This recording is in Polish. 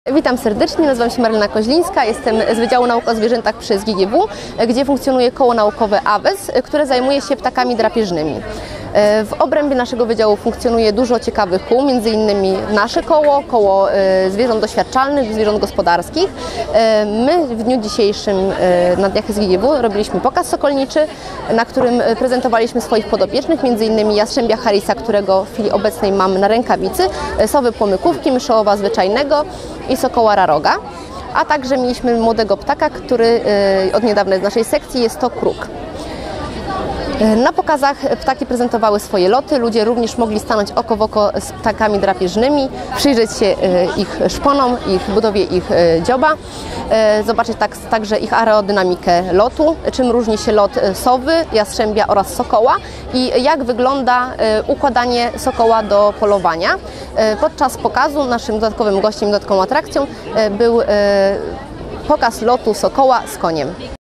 Witam serdecznie, nazywam się Marlena Koźlińska, jestem z Wydziału Nauk o Zwierzętach przy SGGW, gdzie funkcjonuje koło naukowe AWES, które zajmuje się ptakami drapieżnymi. W obrębie naszego wydziału funkcjonuje dużo ciekawych kół, m.in. nasze koło zwierząt doświadczalnych, zwierząt gospodarskich. My w dniu dzisiejszym na dniach SGGW robiliśmy pokaz sokolniczy, na którym prezentowaliśmy swoich podopiecznych, m.in. jastrzębia Harrisa, którego w chwili obecnej mam na rękawicy, sowy płomykówki, myszołowa zwyczajnego i sokoła raroga. A także mieliśmy młodego ptaka, który od niedawna z naszej sekcji, jest to kruk. Na pokazach ptaki prezentowały swoje loty, ludzie również mogli stanąć oko w oko z ptakami drapieżnymi, przyjrzeć się ich szponom, ich budowie ich dzioba, zobaczyć także ich aerodynamikę lotu, czym różni się lot sowy, jastrzębia oraz sokoła i jak wygląda układanie sokoła do polowania. Podczas pokazu naszym dodatkowym gościem, dodatkową atrakcją był pokaz lotu sokoła z koniem.